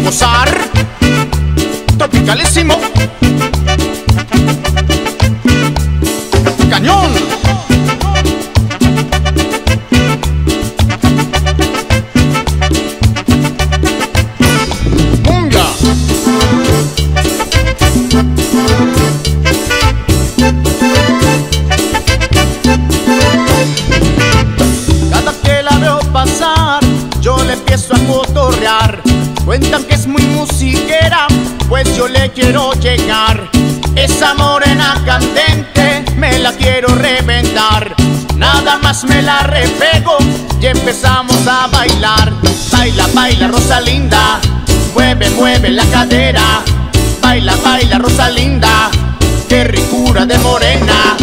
gozar. Tropicalísimo. Cañón. Munga. Cada que la veo pasar, yo le empiezo a cotorrear. Cuentan que es muy musiquera, pues yo le quiero llegar. Esa morena candente, me la quiero reventar. Nada más me la repego y empezamos a bailar. Baila, baila, Rosalinda, mueve, mueve la cadera. Baila, baila, Rosalinda, qué ricura de morena.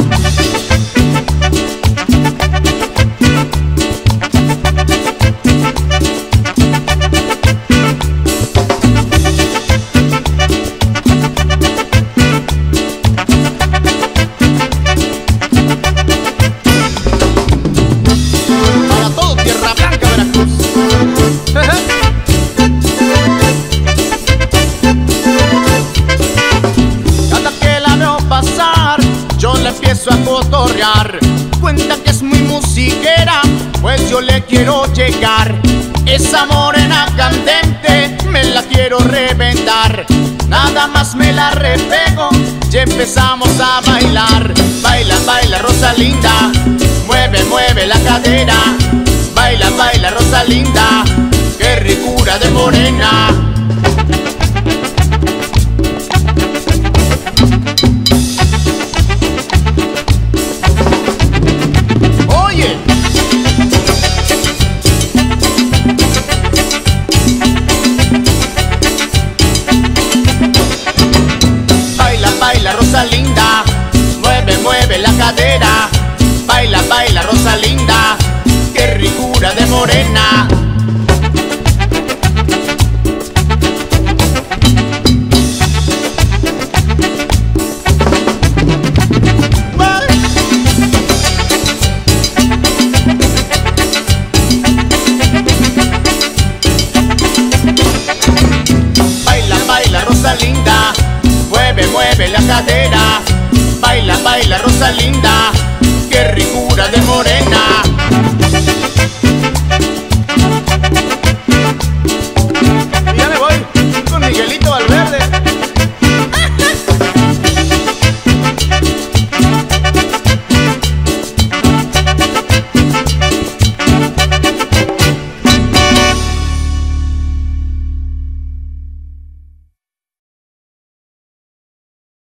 Empiezo a cotorrear. Cuenta que es muy musiquera, pues yo le quiero llegar. Esa morena candente, me la quiero reventar. Nada más me la repego y empezamos a bailar. Baila, baila, Rosalinda, mueve, mueve la cadera. Baila, baila, Rosalinda, qué ricura de morena. Rosalinda, mueve, mueve la cadera. Baila, baila, Rosalinda, qué ricura de morena. Baila, baila, Rosalinda, mueve, mueve la cadera. Baila, baila, Rosalinda, qué ricura de morena.